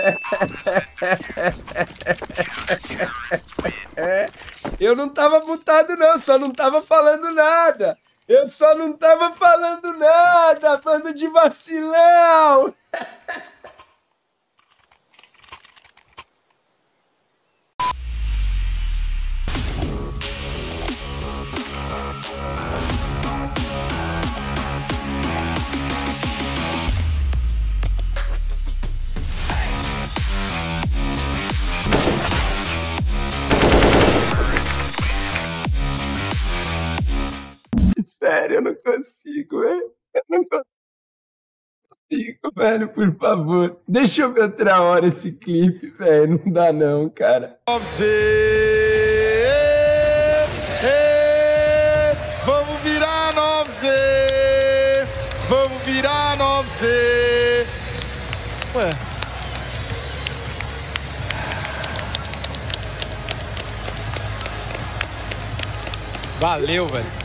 Eu não tava mutado não, só não tava falando nada. Eu só não tava falando nada, bando de vacilão. Sério, eu não consigo, velho. Eu não consigo, velho, por favor. Deixa eu ver outra hora esse clipe, velho. Não dá não, cara. Vamos virar 9Z! Vamos virar 9Z! Ué. Valeu, velho.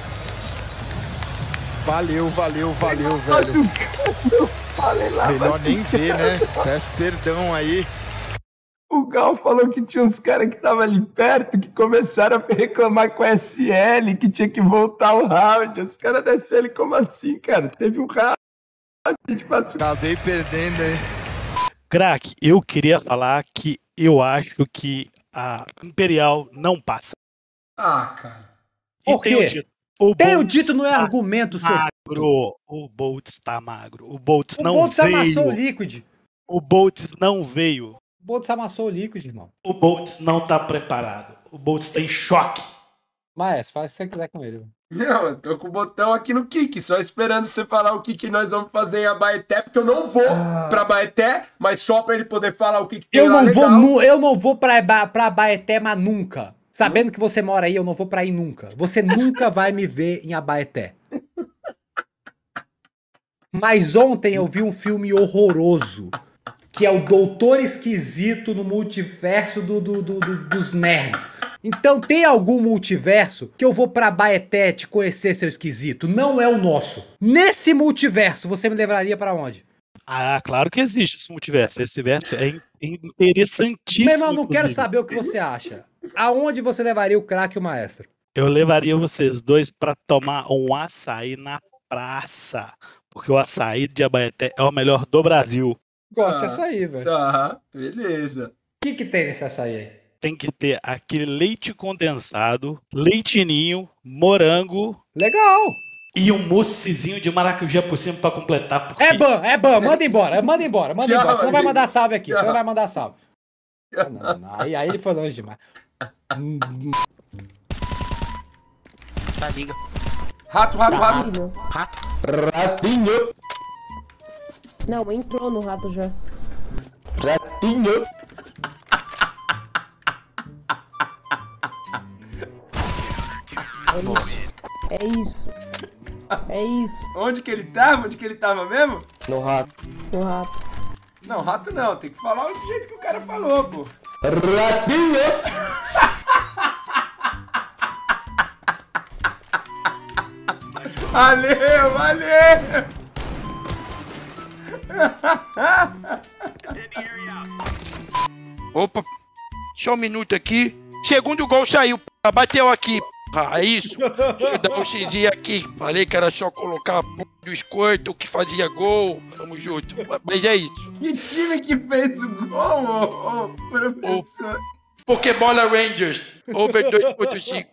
Valeu, velho. Melhor nem ver, né? Peço perdão aí. O Gal falou que tinha uns caras que estavam ali perto que começaram a reclamar com a SL, que tinha que voltar o round. Os caras da SL, como assim, cara? Teve um round, a gente passou... Acabei perdendo aí. Crack, eu queria falar que eu acho que a Imperial não passa. Ah, cara. Por quê? Tenho dito, não é argumento, seu. Magro. O Boltz tá magro. O Boltz não Boltz veio. amassou o Liquid. O Boltz não veio. O Boltz amassou o Liquid, irmão. O Boltz não tá preparado. O Boltz tem choque. Mas faz o que você quiser com ele. Não, eu tô com o botão aqui no Kik, só esperando você falar o que nós vamos fazer em Abaeté, porque eu não vou pra Abaeté, mas só pra ele poder falar o que tem Eu lá não legal. eu não vou pra Abaeté, mas nunca. Sabendo que você mora aí, eu não vou pra aí nunca. Você nunca vai me ver em Abaeté. Mas ontem eu vi um filme horroroso, que é o Doutor Esquisito no multiverso dos nerds. Então tem algum multiverso que eu vou pra Abaeté te conhecer, seu esquisito? Não é o nosso. Nesse multiverso, você me levaria pra onde? Ah, claro que existe esse multiverso. Esse verso é interessantíssimo. Meu irmão, não quero inclusive. saber o que você acha. Aonde você levaria o craque e o maestro? Eu levaria vocês dois pra tomar um açaí na praça. Porque o açaí de Abaeté é o melhor do Brasil. Gosto de açaí, velho. Tá, beleza. O que tem nesse açaí aí? Tem que ter aquele leite condensado, leitinho, morango Legal. e um moussezinho de maracujá por cima pra completar. Porque... É bom. Manda embora. Tchau, Você não vai mandar salve aqui. Tchau. Você não vai mandar salve. Não. Aí ele foi longe demais. Tá, liga. Rato. Filho. Ratinho. Não, entrou no rato já. Ratinho. É isso. É isso. Onde que ele tava? Onde que ele tava mesmo? No rato. Não, rato não. Tem que falar do jeito que o cara falou, pô. Ratinho. Valeu. Opa, só um minuto aqui. Segundo gol saiu, p***, bateu aqui, p***. É isso. Deixa eu dar um xizinho aqui. Falei que era só colocar a p*** do escoito que fazia gol. Tamo junto. Mas é isso. Que time que fez o gol, ô professor? Pokébola Rangers, over 2.5.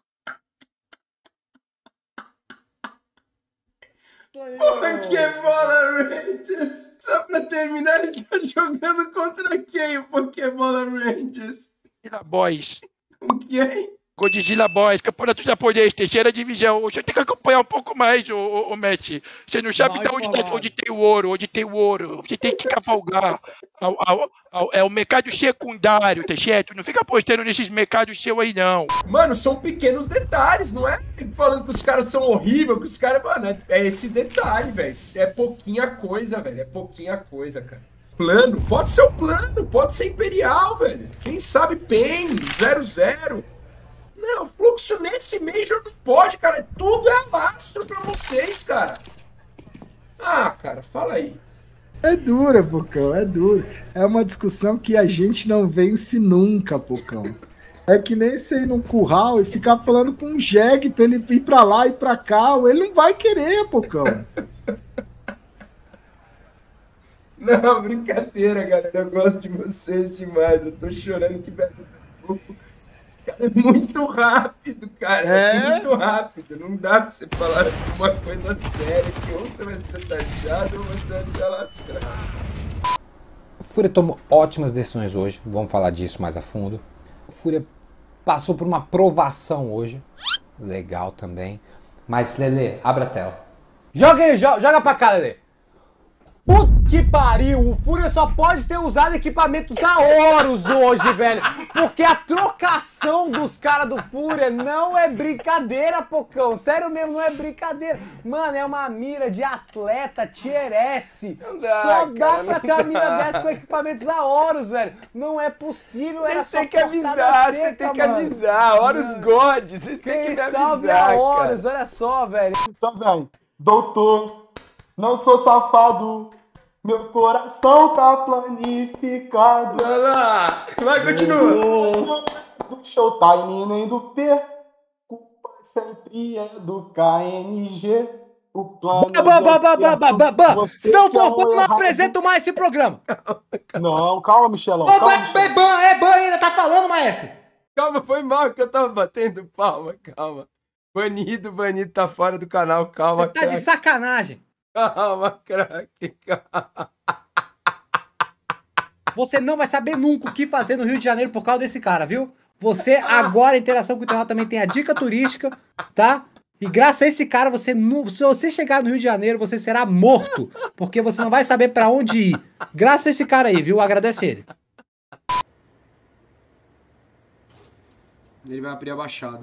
Pokébola Rangers. Só pra terminar, ele tá jogando contra quem, o Pokébola Rangers? Godzilla Boys. Com quem? Godzilla Boys, campeonato japonês, terceira divisão. Você tem que acompanhar um pouco mais, ô Messi. Você não sabe onde tem o ouro, Você tem que cavalgar. É o mercado secundário, tá certo? Não fica apostando nesses mercados seus aí, não. Mano, são pequenos detalhes, não é falando que os caras são horríveis, que os caras... Mano, é esse detalhe, velho. É pouquinha coisa, velho. É pouquinha coisa, cara. Plano, pode ser o plano, pode ser Imperial, velho. Quem sabe PEN, 0-0. Não, fluxo nesse Major não pode, cara. Tudo é lastro pra vocês, cara. Ah, cara, fala aí. É dura, Pocão, é dura. É uma discussão que a gente não vence nunca, Pocão. É que nem você ir num curral e ficar falando com um jegue pra ele ir pra lá e pra cá. Ele não vai querer, Pocão. Não, brincadeira, galera. Eu gosto de vocês demais. Eu tô chorando que velho. Esse cara é muito rápido, cara. É muito rápido. Não dá pra você falar uma coisa séria que ou você vai ser taxado ou você vai ser lastrado. O Fúria tomou ótimas decisões hoje. Vamos falar disso mais a fundo. O Fúria passou por uma provação hoje. Legal também. Mas, Lelê, abre a tela. Joga aí, joga pra cá, Lelê. Puta que pariu, o Fúria só pode ter usado equipamentos a Horus hoje, velho. Porque a trocação dos caras do Fúria não é brincadeira, Pocão. Sério mesmo, não é brincadeira. Mano, é uma mira de atleta tier S. Só dá pra ter uma mira dessa com equipamentos a Horus, velho. Não é possível, era só tem que avisar, você tem que avisar. Horus God, vocês têm que me avisar, salve a Horus, olha só, velho. Tá bem, doutor, não sou safado. Meu coração tá planificado. Vai lá, vai, continua. Do Showtime nem do P. Culpa sempre é do KNG. O plano. Se não for bom, não apresento mais esse programa. Não, calma, Michelão. É ban ainda, tá falando, maestro? Calma, foi mal que eu tava batendo palma, calma. Banido tá fora do canal, calma. Tá de sacanagem. Calma, craque, calma. Você não vai saber nunca o que fazer no Rio de Janeiro por causa desse cara, viu? Você agora, em interação com o internauta, também tem a dica turística, tá? E graças a esse cara, se você chegar no Rio de Janeiro, você será morto, porque você não vai saber pra onde ir. Graças a esse cara aí, viu? Agradece ele. Ele vai abrir abaixado.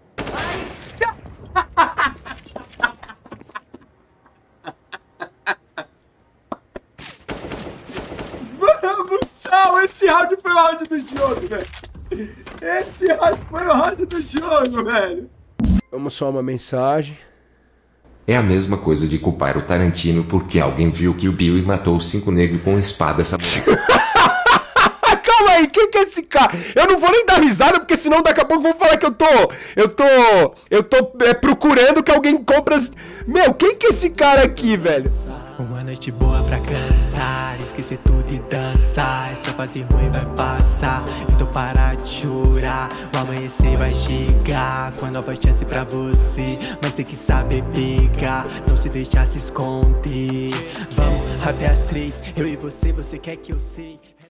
Vamos, Sal! Esse round foi o round do jogo, velho. Esse round foi o round do jogo, velho. Vamos só uma mensagem. É a mesma coisa de culpar o Tarantino porque alguém viu que o Bill e matou 5 negros com espada samurai. Calma aí, quem que é esse cara? Eu não vou nem dar risada, porque senão daqui a pouco vão falar que eu tô procurando que alguém compre as... Meu, quem que é esse cara aqui, velho? Uma noite boa pra cantar, esquecer tudo e dançar. Essa fase ruim vai passar, então para de chorar. O amanhecer vai chegar com a nova chance pra você, mas tem que saber pegar, não se deixar se esconder. Vamos até as 3, eu e você quer que eu sei.